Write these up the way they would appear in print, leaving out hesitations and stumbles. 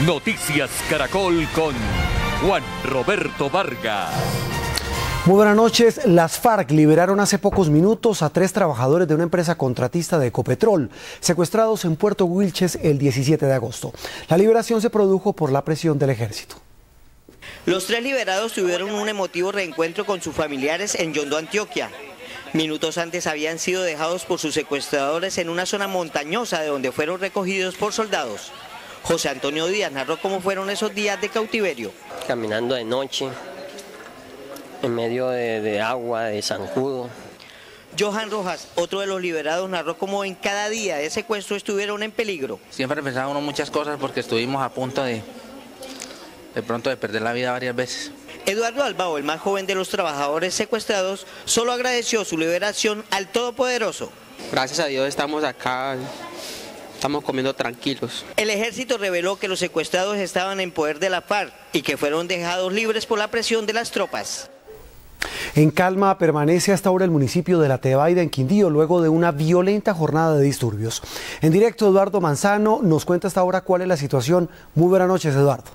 Noticias Caracol con Juan Roberto Vargas. Muy buenas noches. Las FARC liberaron hace pocos minutos a 3 trabajadores de una empresa contratista de Ecopetrol, secuestrados en Puerto Wilches el 17 de agosto. La liberación se produjo por la presión del ejército. Los 3 liberados tuvieron un emotivo reencuentro con sus familiares en Yondó, Antioquia. Minutos antes habían sido dejados por sus secuestradores en una zona montañosa de donde fueron recogidos por soldados. José Antonio Díaz narró cómo fueron esos días de cautiverio. Caminando de noche, en medio de agua, de zancudo. Johan Rojas, otro de los liberados, narró cómo en cada día de secuestro estuvieron en peligro. Siempre pensaba uno muchas cosas porque estuvimos a punto de pronto de perder la vida varias veces. Eduardo Albao, el más joven de los trabajadores secuestrados, solo agradeció su liberación al Todopoderoso. Gracias a Dios estamos acá, estamos comiendo tranquilos. El ejército reveló que los secuestrados estaban en poder de la FARC y que fueron dejados libres por la presión de las tropas. En calma permanece hasta ahora el municipio de La Tebaida en Quindío luego de una violenta jornada de disturbios. En directo, Eduardo Manzano nos cuenta hasta ahora cuál es la situación. Muy buenas noches, Eduardo.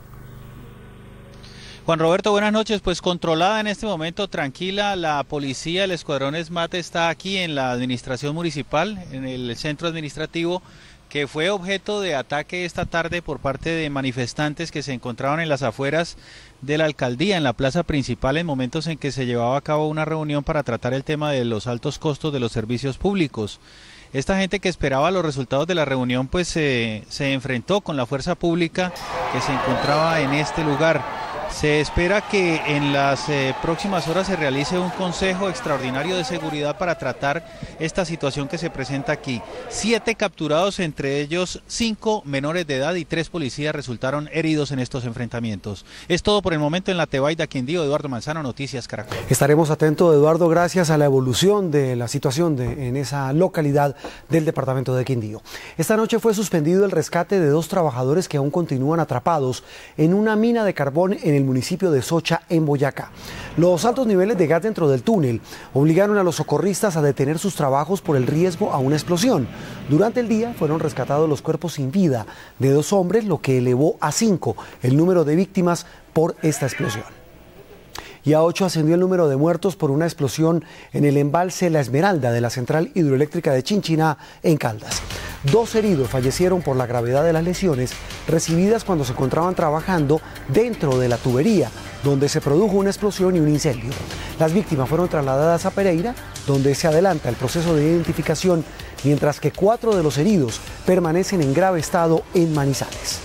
Juan Roberto, buenas noches. Pues controlada en este momento, tranquila, la policía, el escuadrón SMAT está aquí en la administración municipal, en el centro administrativo, que fue objeto de ataque esta tarde por parte de manifestantes que se encontraban en las afueras de la alcaldía, en la plaza principal, en momentos en que se llevaba a cabo una reunión para tratar el tema de los altos costos de los servicios públicos. Esta gente que esperaba los resultados de la reunión pues se enfrentó con la fuerza pública que se encontraba en este lugar. Se espera que en las próximas horas se realice un consejo extraordinario de seguridad para tratar esta situación que se presenta aquí. 7 capturados, entre ellos 5 menores de edad y 3 policías resultaron heridos en estos enfrentamientos. Es todo por el momento en La Tebaida, Quindío. Eduardo Manzano, Noticias Caracol. Estaremos atentos, Eduardo, gracias a la evolución de la situación en esa localidad del departamento de Quindío. Esta noche fue suspendido el rescate de 2 trabajadores que aún continúan atrapados en una mina de carbón en el municipio de Socha, en Boyacá. Los altos niveles de gas dentro del túnel obligaron a los socorristas a detener sus trabajos por el riesgo a una explosión. Durante el día fueron rescatados los cuerpos sin vida de 2 hombres, lo que elevó a 5 el número de víctimas por esta explosión. Y a 8 ascendió el número de muertos por una explosión en el embalse La Esmeralda de la central hidroeléctrica de Chinchiná, en Caldas. 2 heridos fallecieron por la gravedad de las lesiones recibidas cuando se encontraban trabajando dentro de la tubería, donde se produjo una explosión y un incendio. Las víctimas fueron trasladadas a Pereira, donde se adelanta el proceso de identificación, mientras que 4 de los heridos permanecen en grave estado en Manizales.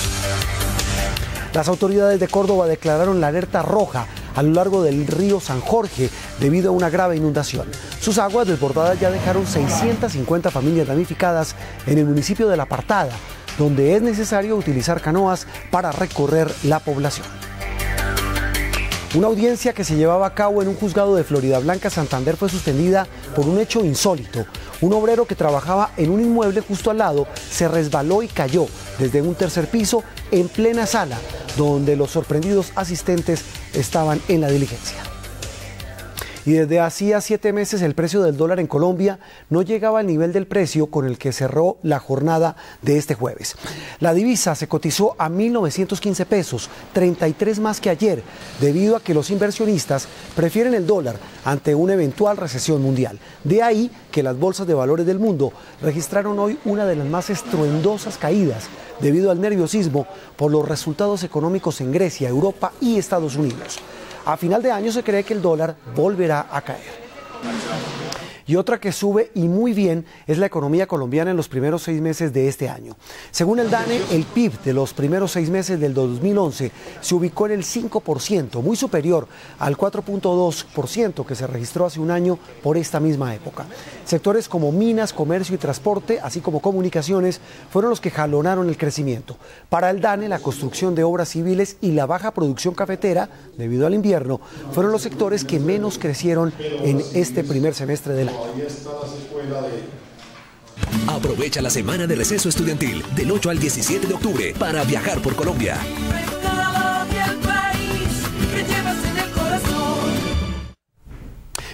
Las autoridades de Córdoba declararon la alerta roja a lo largo del río San Jorge debido a una grave inundación. Sus aguas desbordadas ya dejaron 650 familias damnificadas en el municipio de La Apartada, donde es necesario utilizar canoas para recorrer la población. Una audiencia que se llevaba a cabo en un juzgado de Floridablanca, Santander, fue suspendida por un hecho insólito. Un obrero que trabajaba en un inmueble justo al lado se resbaló y cayó desde un 3er piso en plena sala, donde los sorprendidos asistentes estaban en la diligencia. Y desde hacía 7 meses el precio del dólar en Colombia no llegaba al nivel del precio con el que cerró la jornada de este jueves. La divisa se cotizó a 1.915 pesos, 33 más que ayer, debido a que los inversionistas prefieren el dólar ante una eventual recesión mundial. De ahí que las bolsas de valores del mundo registraron hoy una de las más estruendosas caídas debido al nerviosismo por los resultados económicos en Grecia, Europa y Estados Unidos. A final de año se cree que el dólar volverá a caer. Y otra que sube y muy bien es la economía colombiana en los primeros 6 meses de este año. Según el DANE, el PIB de los primeros 6 meses del 2011 se ubicó en el 5%, muy superior al 4.2% que se registró hace un año por esta misma época. Sectores como minas, comercio y transporte, así como comunicaciones, fueron los que jalonaron el crecimiento. Para el DANE, la construcción de obras civiles y la baja producción cafetera, debido al invierno, fueron los sectores que menos crecieron en este primer semestre del año. Aprovecha la semana de receso estudiantil del 8 al 17 de octubre para viajar por Colombia.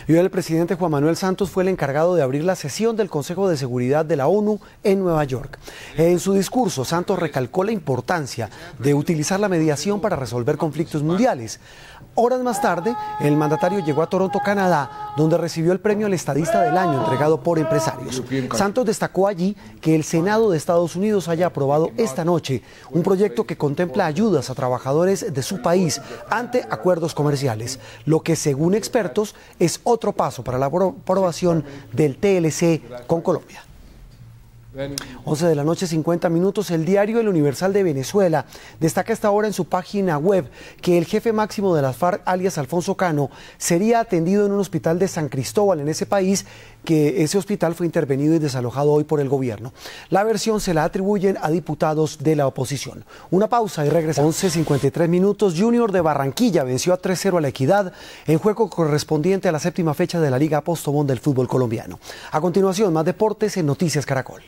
Y hoy el presidente Juan Manuel Santos fue el encargado de abrir la sesión del Consejo de Seguridad de la ONU en Nueva York. En su discurso, Santos recalcó la importancia de utilizar la mediación para resolver conflictos mundiales. Horas más tarde, el mandatario llegó a Toronto, Canadá, donde recibió el premio al estadista del año entregado por empresarios. Santos destacó allí que el Senado de Estados Unidos haya aprobado esta noche un proyecto que contempla ayudas a trabajadores de su país ante acuerdos comerciales, lo que según expertos es otro paso para la aprobación del TLC con Colombia. 11 de la noche, 50 minutos. El diario El Universal de Venezuela destaca esta hora en su página web que el jefe máximo de las FARC, alias Alfonso Cano, sería atendido en un hospital de San Cristóbal en ese país, que ese hospital fue intervenido y desalojado hoy por el gobierno. La versión se la atribuyen a diputados de la oposición. Una pausa y regresamos. 11:53 minutos. Junior de Barranquilla venció a 3-0 a La Equidad en juego correspondiente a la 7ª fecha de la Liga Postobón del fútbol colombiano. A continuación, más deportes en Noticias Caracol.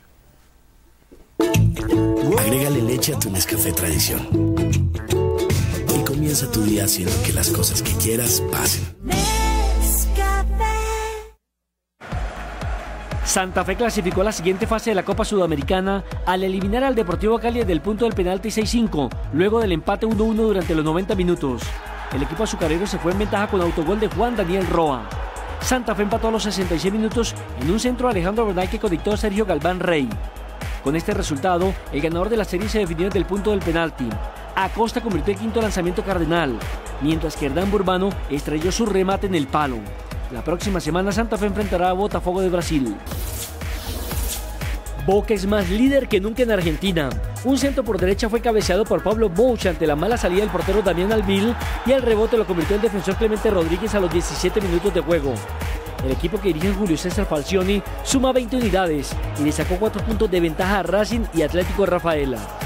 Agrégale leche a tu Nescafé Tradición y comienza tu día haciendo que las cosas que quieras pasen. Santa Fe clasificó a la siguiente fase de la Copa Sudamericana al eliminar al Deportivo Cali desde el punto del penalti 6-5, luego del empate 1-1 durante los 90 minutos. El equipo azucarero se fue en ventaja con autogol de Juan Daniel Roa. Santa Fe empató a los 66 minutos en un centro de Alejandro Bernal que conectó a Sergio Galván Rey. Con este resultado, el ganador de la serie se definió desde el punto del penalti. Acosta convirtió el quinto lanzamiento cardenal, mientras que Hernán Burbano estrelló su remate en el palo. La próxima semana Santa Fe enfrentará a Botafogo de Brasil. Boca es más líder que nunca en Argentina. Un centro por derecha fue cabeceado por Pablo Bouch ante la mala salida del portero Damián Alvil y el rebote lo convirtió el defensor Clemente Rodríguez a los 17 minutos de juego. El equipo que dirige Julio César Falcioni suma 20 unidades y le sacó 4 puntos de ventaja a Racing y Atlético Rafaela.